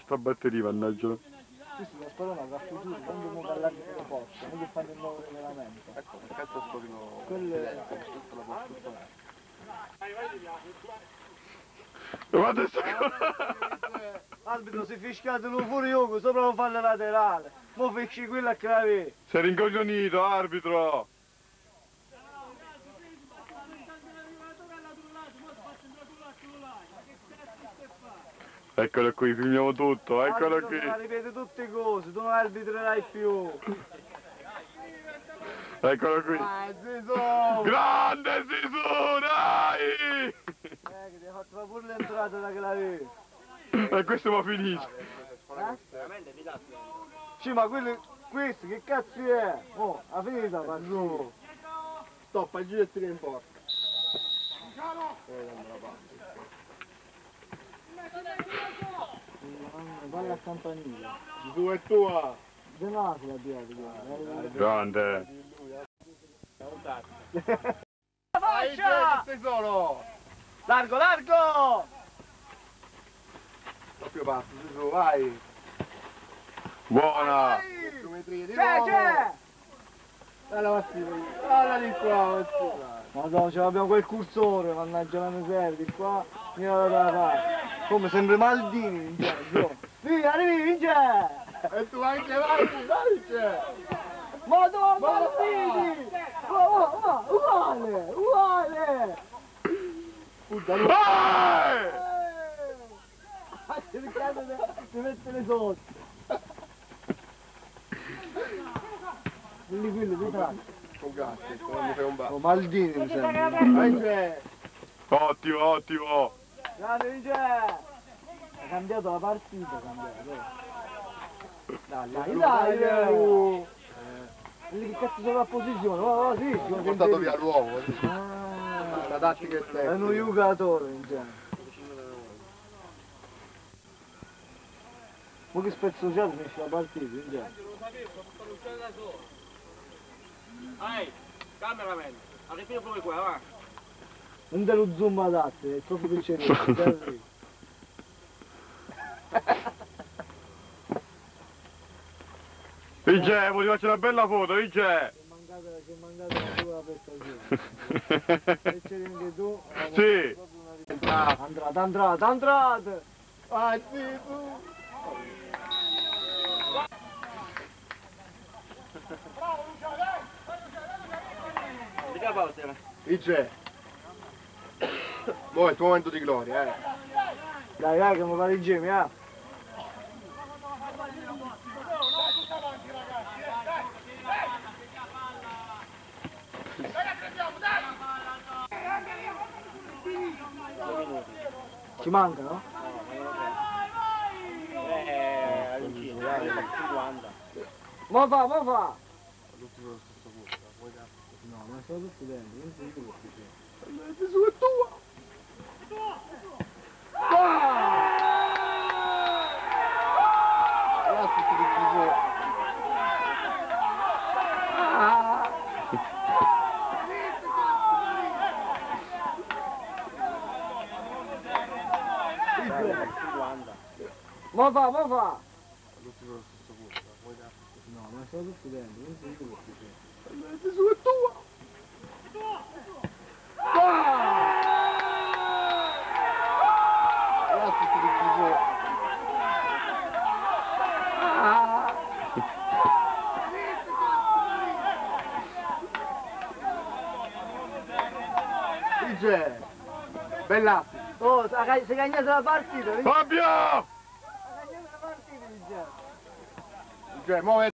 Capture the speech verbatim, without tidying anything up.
sta batteria, mannaggia. Questo è la sparona che a futuro, quando muove all'arbitro le porte, non che fanno il nuovo regolamento. Ecco, per cazzo scoprino Quello è... tutta la costruzione. Guarda sta Arbitro, si fischiate un furioso, sopra lo fanno laterale. Mo fischi quello a cravare. sei rincoglionito, arbitro! Eccolo qui, filmiamo tutto, eccolo Arbitro, qui. ma ripete tutte le cose, tu non arbitrerai più. Eccolo qui. Dai, Zizou! Grande Sisu, dai! Eh, che ti ha fatto pure l'entrata da clavare. E questo va finito. Veramente mi dà. Sì, ma quello, questo che cazzo è? Oh, ha finita, fa su. Stoppa, gira e tira in porta. Vai a campanile. Tu è tua! De naso la diavolo. Grande. Faccia! Sei solo! Largo, largo! Doppio passo, su, vai! Buona! Geometria di C'è, nuovo! c'è! Dai la mattina! Guarda di qua, mattina! Madonna, ce l'abbiamo quel cursore, mannaggia la miseria, di qua, vieni da parte. Come sempre Maldini, vince! Via, vince! E tu anche vai, vai c'è! Madonna, Maldini! Oh, oh, oh, uguale, uguale! Puttana! Vai! Stai cercando di mettere sotto. Quelli, quelli, dei tratti. Con gatti, non mi fai un bacio. Oh, Maldini mi sembra. Vai c'è! Ottimo, ottimo! Grande vince! Ha cambiato la partita, ha cambiato. Dai, dai, dai! dai. Quelli che cazzo sono a posizione, va, va, sì! Ho portato via l'uovo. Ah, La tattica è è uno giocatore, insieme. Ma che spezzo c'è finisce la partita, insieme. Ehi, cameraman, arriviamo pure qua, va. Non te lo zoom adatto, è troppo piacere. Vince, voglio farci una bella foto, Vince! C'è mancata, c'è mancata la tua prestazione. Se c'eri anche tu... Sì! Andrate, andrate, andrate! Vai, sì, tu! Mica pausa, Vince! Mo' è il tuo momento di gloria, eh! Dai, dai, che mi pare i gemi, eh! Ci manca, no? Eh, all'incirca, dai, cinquanta. Ma fa, ma fa! Tutti sullo stesso punto, vuoi cazzo? No, ma sono tutti dentro, non sono tutti dentro. Gesù è tua! Grazie di Gesù! cinquanta. Ma fa, ma fa! Tutti sullo stesso punto, vuoi cazzo? No, ma sono tutti dentro, non sono tutti dentro. Gesù è tua! Grazie di Gesù! Vince! Bella! Oh, si è cagnata la partita, vedi? Fabio! Ha cagnata la partita, Vincenzo! Vince, mo'